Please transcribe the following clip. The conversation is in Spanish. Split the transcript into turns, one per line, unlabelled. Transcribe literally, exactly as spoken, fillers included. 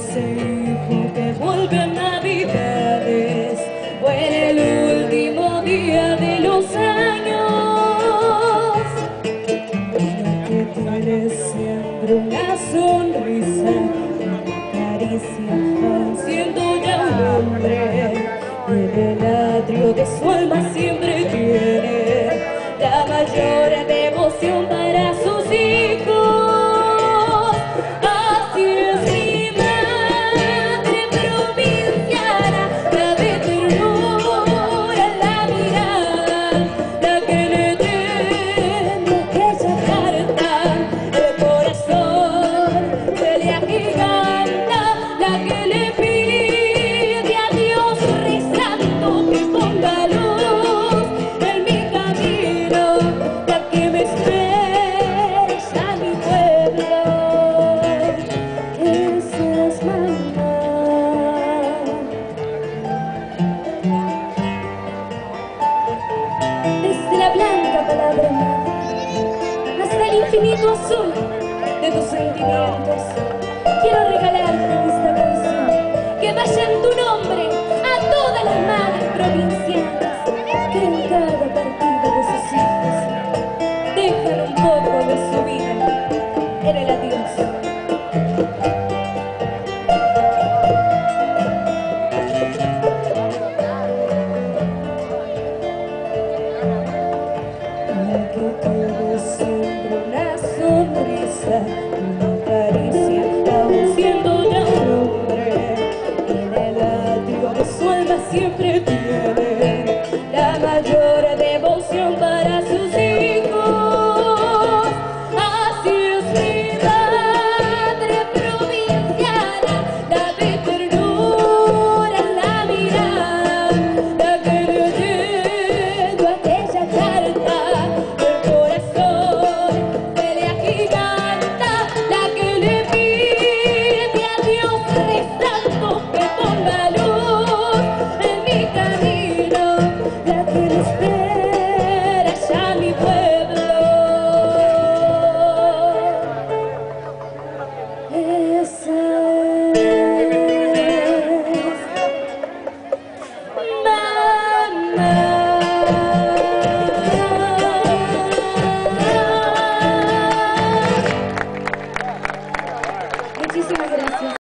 ese hijo que vuelve a Navidades o en el último día de los años, que tiene siempre una sonrisa, una caricia, aun siendo ya un hombre, y en el atrio de su alma siempre tiene la mayor devoción para sus hijos. Así es mi madre provinciana, la de ternura en la mirada, la que le tiene aquella carta, el corazón se le agiganta, la que le pide a Dios rezando que ponga luz en mi camino, la que me espera a mi pueblo. Esa es mamá. Desde la blanca palabra madre hasta el infinito azul de tus sentimientos, quiero regalarte esta canción que vaya en tu nombre a todas las madres provincianas que en cada partida de sus hijos dejan un poco de su vida en el adiós. La que tiene siempre una sonrisa, una caricia, aun siendo ya un hombre, y en el atrio de su alma siempre